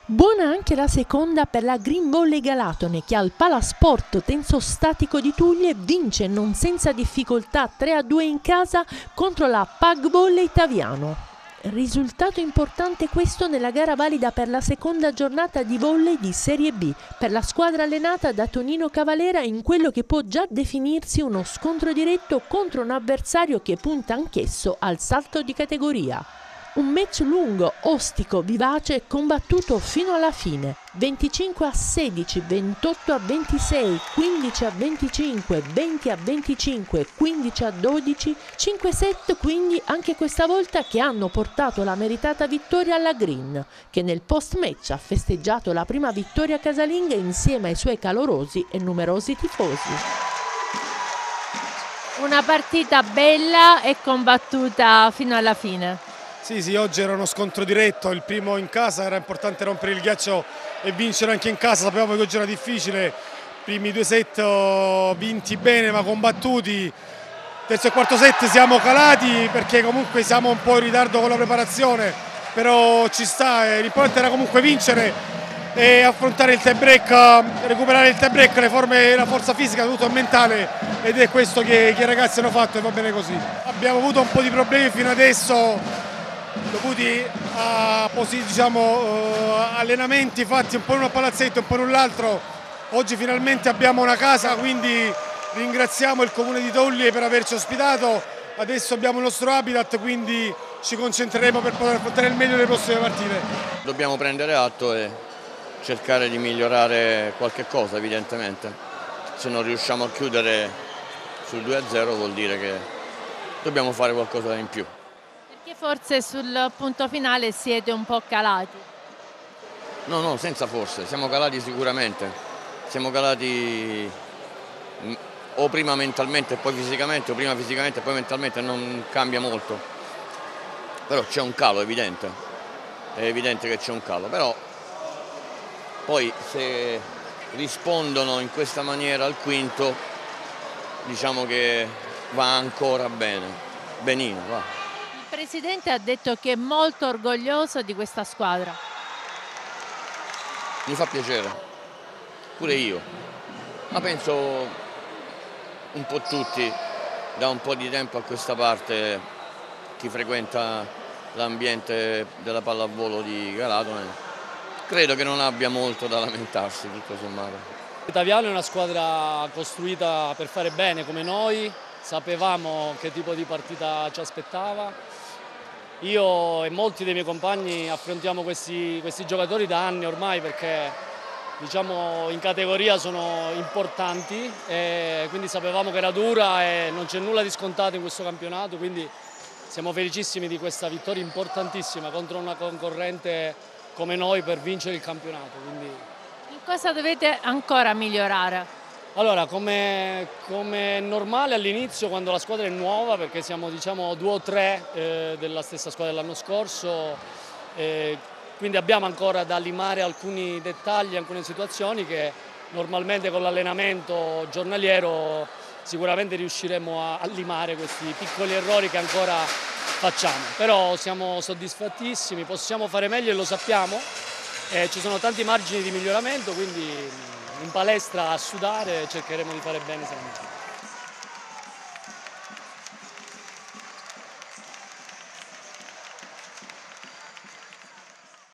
Buona anche la seconda per la Green Volley Galatone che al Palasport Tenso Statico di Tuglie vince non senza difficoltà 3-2 in casa contro la Pag Volley Taviano. Risultato importante questo nella gara valida per la seconda giornata di volley di Serie B per la squadra allenata da Tonino Cavalera in quello che può già definirsi uno scontro diretto contro un avversario che punta anch'esso al salto di categoria. Un match lungo, ostico, vivace e combattuto fino alla fine. 25-16, 28-26, 15-25, 20-25, 15-12, 5 set quindi anche questa volta che hanno portato la meritata vittoria alla Green, che nel post-match ha festeggiato la prima vittoria casalinga insieme ai suoi calorosi e numerosi tifosi. Una partita bella e combattuta fino alla fine. Sì, oggi era uno scontro diretto, il primo in casa, era importante rompere il ghiaccio e vincere anche in casa, sapevamo che oggi era difficile, i primi 2 set vinti bene ma combattuti, terzo e quarto set siamo calati perché comunque siamo un po' in ritardo con la preparazione, però ci sta, l'importante era comunque vincere e affrontare il tie break, recuperare il tie break, la forza fisica, tutto mentale ed è questo che i ragazzi hanno fatto e va bene così. Abbiamo avuto un po' di problemi fino adesso, dovuti a allenamenti fatti un po' in un palazzetto, un po' in l'altro. Oggi finalmente abbiamo una casa, quindi ringraziamo il comune di Toglie per averci ospitato. Adesso abbiamo il nostro habitat, quindi ci concentreremo per poter affrontare il meglio delle prossime partite. Dobbiamo prendere atto e cercare di migliorare qualche cosa, evidentemente. Se non riusciamo a chiudere sul 2-0 vuol dire che dobbiamo fare qualcosa in più. Perché forse sul punto finale siete un po' calati? No, senza forse, siamo calati sicuramente. Siamo calati o prima mentalmente e poi fisicamente, o prima fisicamente e poi mentalmente, non cambia molto. Però c'è un calo evidente, è evidente che c'è un calo, però poi se rispondono in questa maniera al quinto, diciamo che va ancora bene, benino, va. Il Presidente ha detto che è molto orgoglioso di questa squadra. Mi fa piacere, pure io, ma penso un po' tutti, da un po' di tempo a questa parte, chi frequenta l'ambiente della pallavolo di Galatone, credo che non abbia molto da lamentarsi, tutto sommato. Taviano è una squadra costruita per fare bene come noi, sapevamo che tipo di partita ci aspettava. Io e molti dei miei compagni affrontiamo questi giocatori da anni ormai perché diciamo in categoria sono importanti e quindi sapevamo che era dura e non c'è nulla di scontato in questo campionato, quindi siamo felicissimi di questa vittoria importantissima contro una concorrente come noi per vincere il campionato. Quindi... In cosa dovete ancora migliorare? Allora, come normale all'inizio quando la squadra è nuova, perché siamo diciamo 2 o 3 della stessa squadra dell'anno scorso, quindi abbiamo ancora da limare alcuni dettagli, alcune situazioni che normalmente con l'allenamento giornaliero sicuramente riusciremo a limare questi piccoli errori che ancora facciamo. Però siamo soddisfattissimi, possiamo fare meglio e lo sappiamo, ci sono tanti margini di miglioramento, quindi in palestra a sudare cercheremo di fare bene sempre.